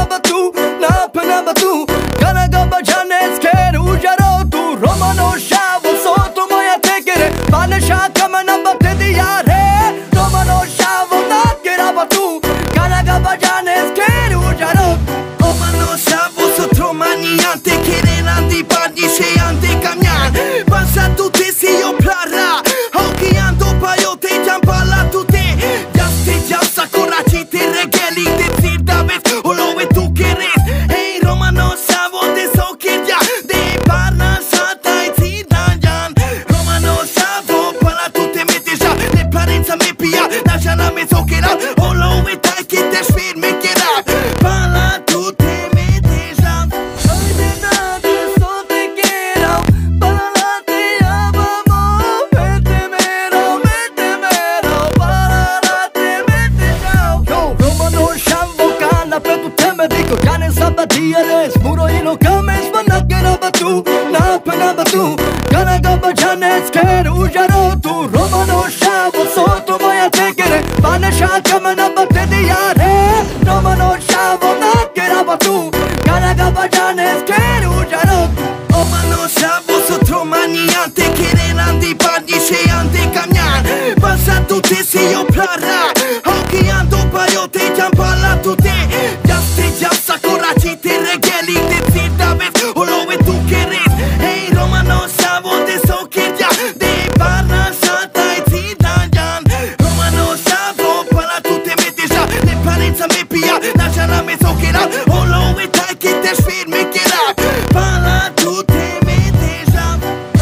nappena tu Kanaga bajane skeru jaro tu Romano shavo soto moya tekere Banesha kamana batte diyare Romano shavo nakera tu Kanaga bajane skeru jaro Romano shavo sotto maniante Kerenandi bagni sheante kamyan Passa tutte si io plara Hokiando payote jampala tutte Yaste jasa korachi te regeli te zirdaves Olowe tu keres Hey Romano shavo de sokirja De parna shata e zirdanjan Romano shavo para tutte meteja De parenza me pia Na jana me sokera Olowe tai ke te shvir me kera Para tutte meteja Sabatiares, muro y no cames, manakera batu, nappena batu, Kanaga bajane skeru jaro tu, Romano shavo soto moya tekere, Banesha kamana batte diyare, Romano shavo nakera batu, Kanaga bajane skeru jaro. Romano shavo sotto maniante Kerenandi bagni sheante kamyan Passa tutte si io plara Hokiando payote jampala tutte Yaste jasa korachi te regeli te zirdaves Olowe tu keres Hey Romano shavo de sokirja De parna shata e zirdanjan Romano shavo para tutte meteja De parenza me pia Na jana me sokera Olowe tai ke te shvir me kera Para tutte meteja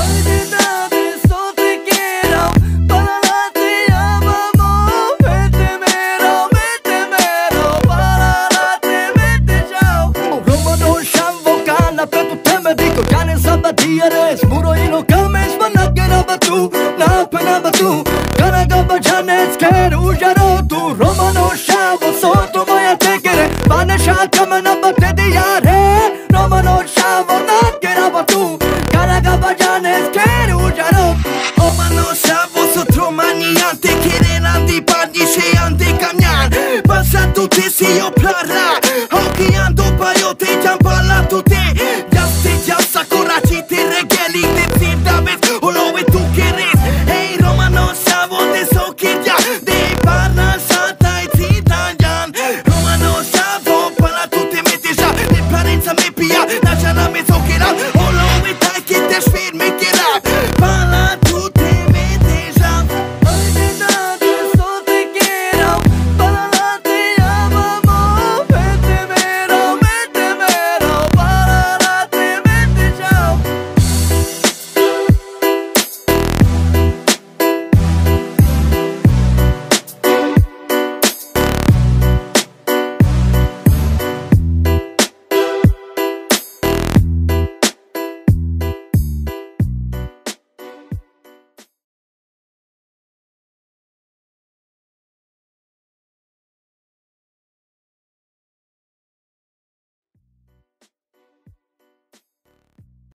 Sabatiares, muro y no cames, manakera batu, nappena batu, Kanaga bajane skeru jaro tu, Romano shavo soto moya tekere, Banesha kamana batte diyare, Romano shavo nakera batu, Kanaga bajane skeru jaro. Romano shavo sotto maniante Kerenandi bagni sheante kamyan Passa tutte si io plara